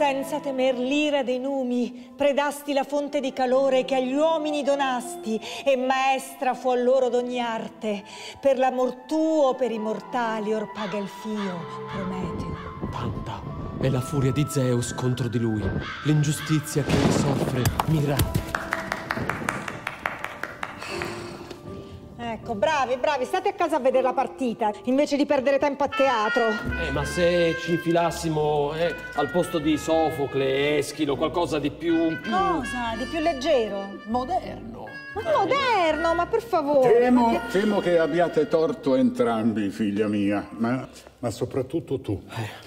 senza temer l'ira dei numi, predasti la fonte di calore che agli uomini donasti, e maestra fu a loro d'ogni arte. Per l'amor tuo, per i mortali, or paga il fio, Prometeo. Tanta è la furia di Zeus contro di lui, l'ingiustizia che egli soffre, mira. Ecco, bravi, bravi, state a casa a vedere la partita, invece di perdere tempo a teatro. Ma se ci infilassimo al posto di Sofocle, Eschilo, qualcosa di più... Cosa? Di più leggero? Moderno. Ma moderno, ma per favore. Temo che abbiate torto entrambi, figlia mia, ma soprattutto tu.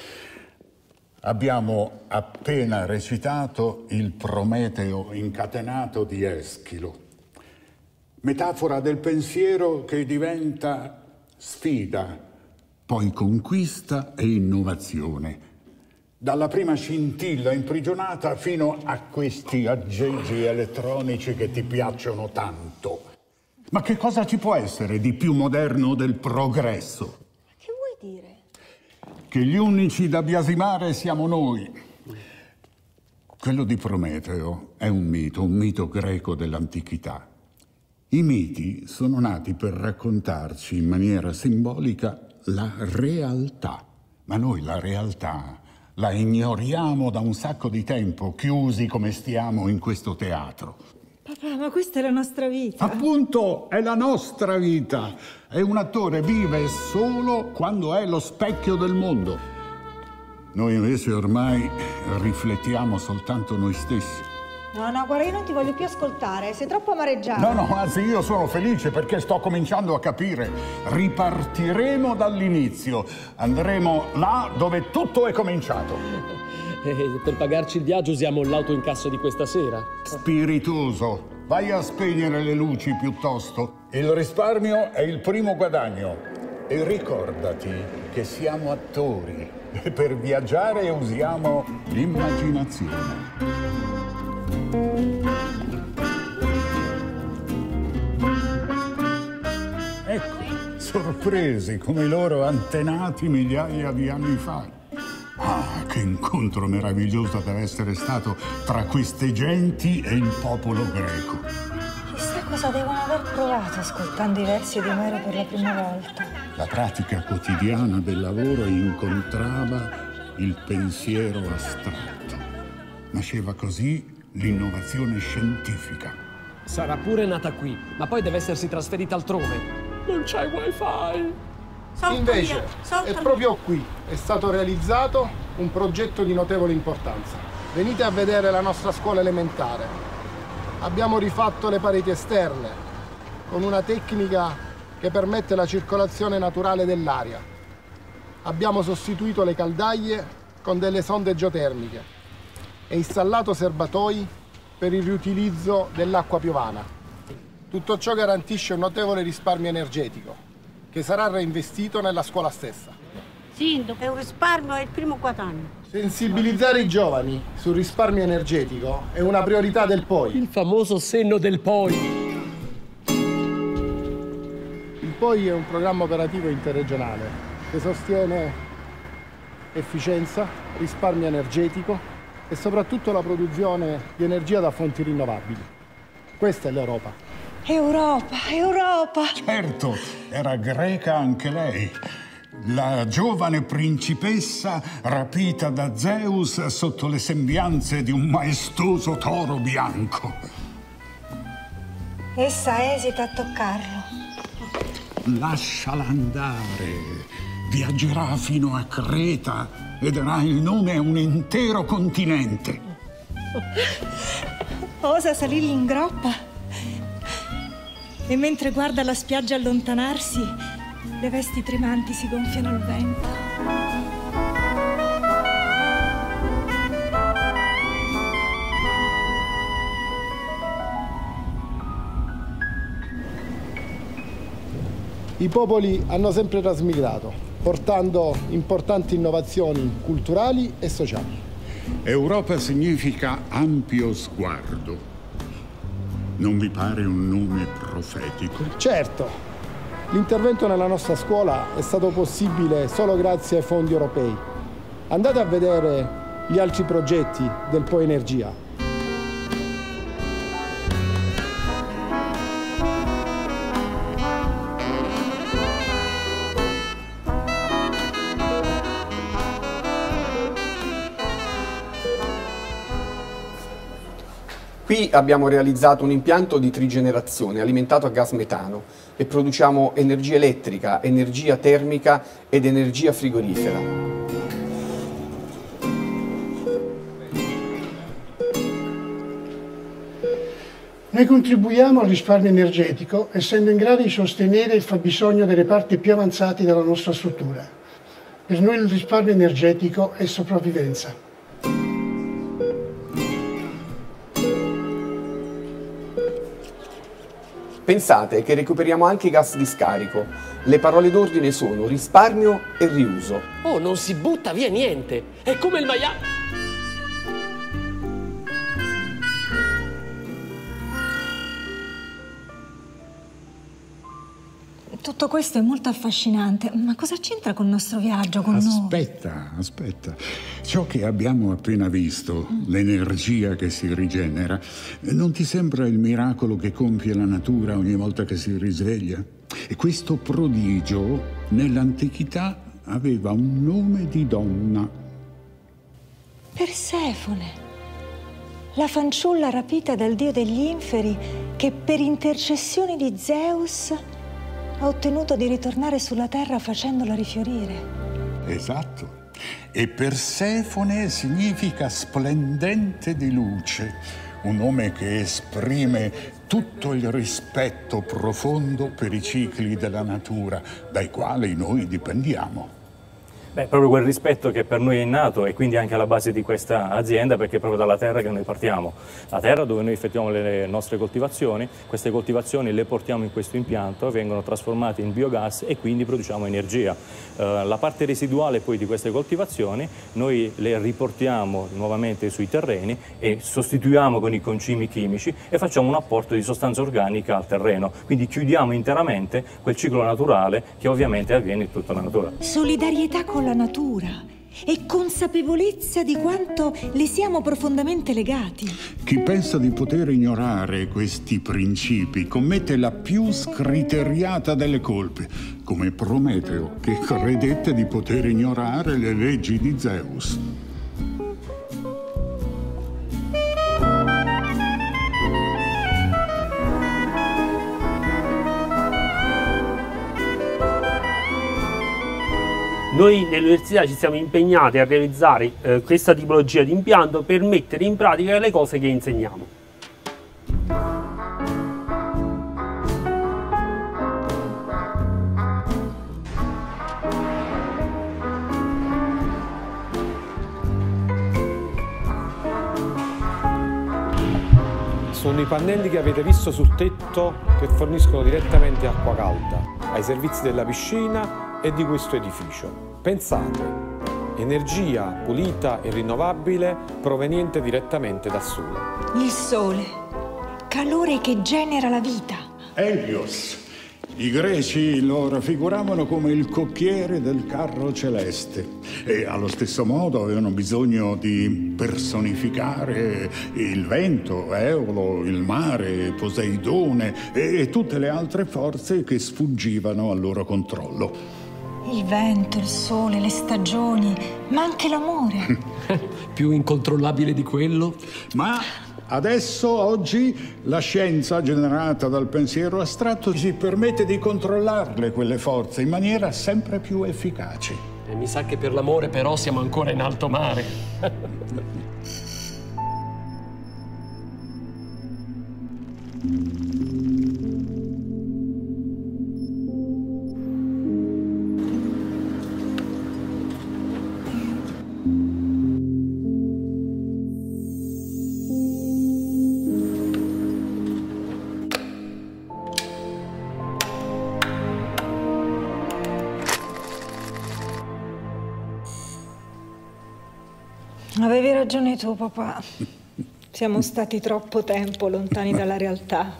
Abbiamo appena recitato il Prometeo incatenato di Eschilo. Metafora del pensiero che diventa sfida, poi conquista e innovazione. Dalla prima scintilla imprigionata fino a questi aggeggi elettronici che ti piacciono tanto. Ma che cosa ci può essere di più moderno del progresso? Che vuoi dire? Che gli unici da biasimare siamo noi. Quello di Prometeo è un mito greco dell'antichità. I miti sono nati per raccontarci in maniera simbolica la realtà, ma noi la realtà la ignoriamo da un sacco di tempo, chiusi come stiamo in questo teatro. Papà, ma questa è la nostra vita. Appunto, è la nostra vita. E un attore vive solo quando è lo specchio del mondo. Noi invece ormai riflettiamo soltanto noi stessi. No, guarda, io non ti voglio più ascoltare, sei troppo amareggiato. No, anzi, io sono felice perché sto cominciando a capire. Ripartiremo dall'inizio, andremo là dove tutto è cominciato. Per pagarci il viaggio usiamo l'autoincasso di questa sera. Spiritoso, vai a spegnere le luci piuttosto. Il risparmio è il primo guadagno. E ricordati che siamo attori e per viaggiare usiamo l'immaginazione. Ecco, sorpresi come i loro antenati migliaia di anni fa. Ah, che incontro meraviglioso deve essere stato tra queste genti e il popolo greco. Chissà cosa devono aver provato ascoltando i versi di Omero per la prima volta. La pratica quotidiana del lavoro incontrava il pensiero astratto. Nasceva così l'innovazione scientifica. Sarà pure nata qui, ma poi deve essersi trasferita altrove. Non c'è wifi. Invece, è proprio qui è stato realizzato un progetto di notevole importanza. Venite a vedere la nostra scuola elementare. Abbiamo rifatto le pareti esterne con una tecnica che permette la circolazione naturale dell'aria. Abbiamo sostituito le caldaie con delle sonde geotermiche e installato serbatoi per il riutilizzo dell'acqua piovana. Tutto ciò garantisce un notevole risparmio energetico che sarà reinvestito nella scuola stessa. Sindaco, è un risparmio, è il primo quadranno. Sensibilizzare i giovani sul risparmio energetico è una priorità del POI. Il famoso senno del poi. Il POI è un programma operativo interregionale che sostiene efficienza, risparmio energetico e soprattutto la produzione di energia da fonti rinnovabili. Questa è l'Europa. Europa! Certo, era greca anche lei. La giovane principessa rapita da Zeus sotto le sembianze di un maestoso toro bianco. Essa esita a toccarlo. Lasciala andare. Viaggerà fino a Creta e darà il nome a un intero continente. Osa salirgli in groppa. E mentre guarda la spiaggia allontanarsi, le vesti tremanti si gonfiano al vento. I popoli hanno sempre trasmigrato, portando importanti innovazioni culturali e sociali. Europa significa ampio sguardo. Non vi pare un nome profetico? Certo, l'intervento nella nostra scuola è stato possibile solo grazie ai fondi europei. Andate a vedere gli altri progetti del Po Energia. Qui abbiamo realizzato un impianto di trigenerazione alimentato a gas metano e produciamo energia elettrica, energia termica ed energia frigorifera. Noi contribuiamo al risparmio energetico essendo in grado di sostenere il fabbisogno delle parti più avanzate della nostra struttura. Per noi il risparmio energetico è sopravvivenza. Pensate che recuperiamo anche i gas di scarico. Le parole d'ordine sono risparmio e riuso. Oh, non si butta via niente! È come il maiale! Tutto questo è molto affascinante, ma cosa c'entra col nostro viaggio, con noi? Aspetta. Ciò che abbiamo appena visto, l'energia che si rigenera, non ti sembra il miracolo che compie la natura ogni volta che si risveglia? E questo prodigio, nell'antichità, aveva un nome di donna. Persefone, la fanciulla rapita dal dio degli inferi che per intercessioni di Zeus ha ottenuto di ritornare sulla terra facendola rifiorire. Esatto. E Persefone significa splendente di luce, un nome che esprime tutto il rispetto profondo per i cicli della natura, dai quali noi dipendiamo. Beh, proprio quel rispetto che per noi è nato e quindi anche alla base di questa azienda, perché è proprio dalla terra che noi partiamo. La terra dove noi effettuiamo le nostre coltivazioni, queste coltivazioni le portiamo in questo impianto, vengono trasformate in biogas e quindi produciamo energia. La parte residuale poi di queste coltivazioni noi le riportiamo nuovamente sui terreni e sostituiamo con i concimi chimici e facciamo un apporto di sostanza organica al terreno. Quindi chiudiamo interamente quel ciclo naturale che ovviamente avviene in tutta la natura. Solidarietà con la natura e consapevolezza di quanto le siamo profondamente legati. Chi pensa di poter ignorare questi principi commette la più scriteriata delle colpe, come Prometeo, che credette di poter ignorare le leggi di Zeus. Noi nell'università ci siamo impegnati a realizzare questa tipologia di impianto per mettere in pratica le cose che insegniamo. Sono i pannelli che avete visto sul tetto che forniscono direttamente acqua calda ai servizi della piscina e di questo edificio. Pensate, energia pulita e rinnovabile proveniente direttamente dal sole. Il sole, calore che genera la vita. Helios. I greci lo raffiguravano come il cocchiere del carro celeste e allo stesso modo avevano bisogno di personificare il vento, Eolo, il mare, Poseidone e tutte le altre forze che sfuggivano al loro controllo. Il vento, il sole, le stagioni, ma anche l'amore. Più incontrollabile di quello? Ma adesso, oggi, la scienza generata dal pensiero astratto ci permette di controllarle quelle forze in maniera sempre più efficace. E mi sa che per l'amore però siamo ancora in alto mare. Avevi ragione tu, papà. Siamo stati troppo tempo lontani dalla realtà.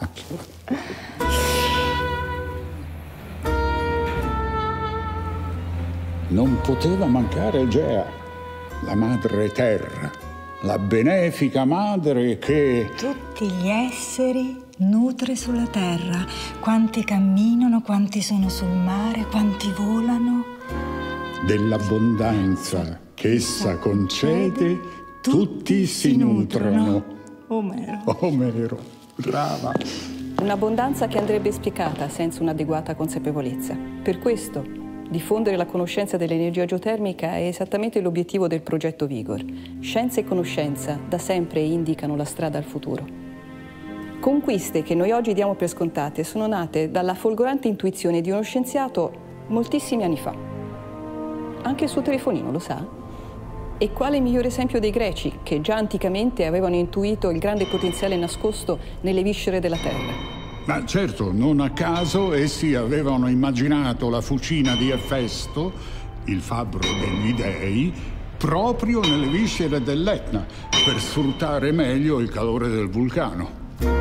Non poteva mancare Gea. la madre terra, la benefica madre che... Tutti gli esseri nutre sulla terra. Quanti camminano, quanti sono sul mare, quanti volano. Dell'abbondanza che essa concede, tutti si nutrono. Omero, brava. Un'abbondanza che andrebbe spiegata senza un'adeguata consapevolezza. Per questo, diffondere la conoscenza dell'energia geotermica è esattamente l'obiettivo del progetto Vigor. Scienza e conoscenza da sempre indicano la strada al futuro. Conquiste che noi oggi diamo per scontate sono nate dalla folgorante intuizione di uno scienziato moltissimi anni fa. Anche il suo telefonino, lo sa? E quale migliore esempio dei greci, che già anticamente avevano intuito il grande potenziale nascosto nelle viscere della terra? Ma certo, non a caso essi avevano immaginato la fucina di Efesto, il fabbro degli dei, proprio nelle viscere dell'Etna, per sfruttare meglio il calore del vulcano.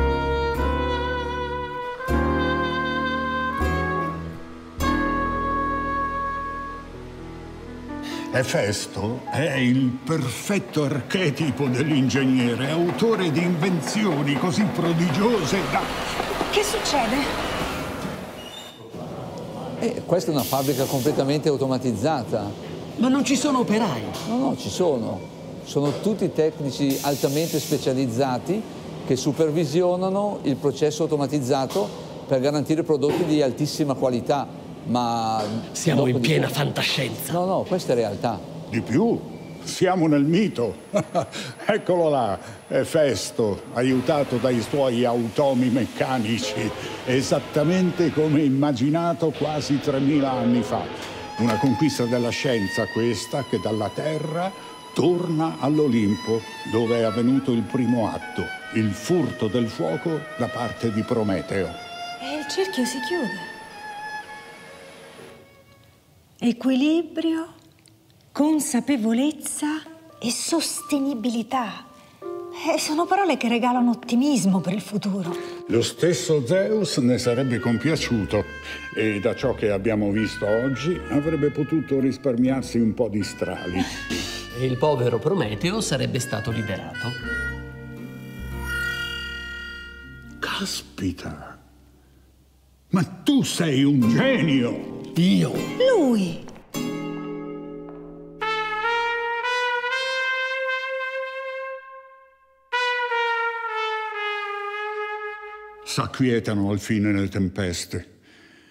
Efesto è il perfetto archetipo dell'ingegnere, autore di invenzioni così prodigiose da... Che succede? Questa è una fabbrica completamente automatizzata. Ma non ci sono operai? No, ci sono. Sono tutti tecnici altamente specializzati che supervisionano il processo automatizzato per garantire prodotti di altissima qualità. Ma siamo in piena fantascienza. No, questa è realtà. Di più, siamo nel mito. Eccolo là, Efesto, aiutato dai suoi automi meccanici, esattamente come immaginato quasi 3000 anni fa. Una conquista della scienza questa, che dalla Terra torna all'Olimpo, dove è avvenuto il primo atto, il furto del fuoco da parte di Prometeo. E il cerchio si chiude. Equilibrio, consapevolezza e sostenibilità. Sono parole che regalano ottimismo per il futuro. Lo stesso Zeus ne sarebbe compiaciuto e da ciò che abbiamo visto oggi avrebbe potuto risparmiarsi un po' di strali. E il povero Prometeo sarebbe stato liberato. Caspita! Ma tu sei un genio! Io? Lui! S'acquietano alfine le tempeste.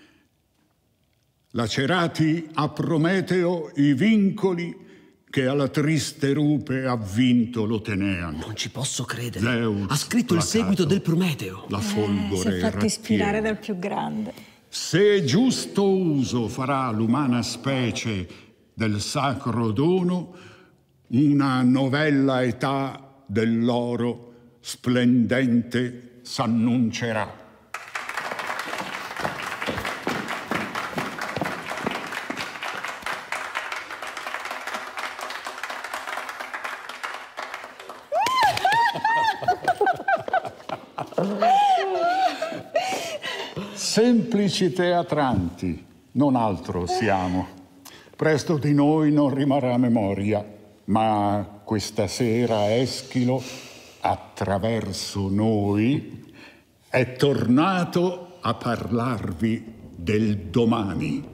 Lacerati a Prometeo i vincoli che alla triste rupe ha vinto l'Oteneano. Non ci posso credere. Zeus, ha scritto il seguito del Prometeo. La folgore Si è fatto ispirare rattiera. dal più grande. Se giusto uso farà l'umana specie del sacro dono, una novella età dell'oro splendente s'annuncerà. Semplici teatranti, non altro siamo. Presto di noi non rimarrà memoria, ma questa sera Eschilo, attraverso noi, è tornato a parlarvi del domani.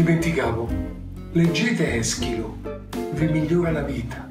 dimenticavo, leggete Eschilo, vi migliora la vita.